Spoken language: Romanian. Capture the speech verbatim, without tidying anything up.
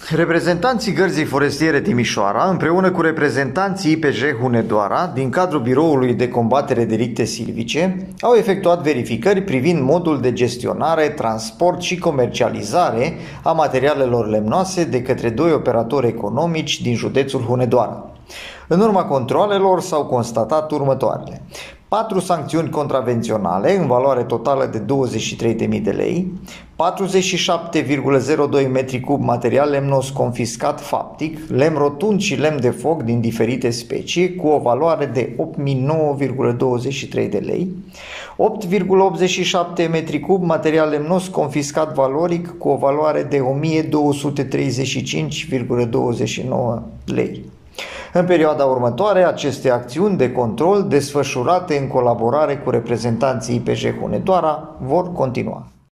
Reprezentanții Gărzii Forestiere Timișoara, împreună cu reprezentanții I P J Hunedoara, din cadrul Biroului de Combatere Delicte Silvice, au efectuat verificări privind modul de gestionare, transport și comercializare a materialelor lemnoase de către doi operatori economici din județul Hunedoara. În urma controalelor s-au constatat următoarele: patru sancțiuni contravenționale în valoare totală de douăzeci și trei de mii de lei, patruzeci și șapte virgulă zero doi metri cub material lemnos confiscat faptic, lemn rotund și lemn de foc din diferite specii cu o valoare de opt mii nouă virgulă douăzeci și trei de lei, opt virgulă optzeci și șapte metri cub material lemnos confiscat valoric cu o valoare de o mie două sute treizeci și cinci virgulă douăzeci și nouă lei. În perioada următoare, aceste acțiuni de control, desfășurate în colaborare cu reprezentanții I P J Hunedoara, vor continua.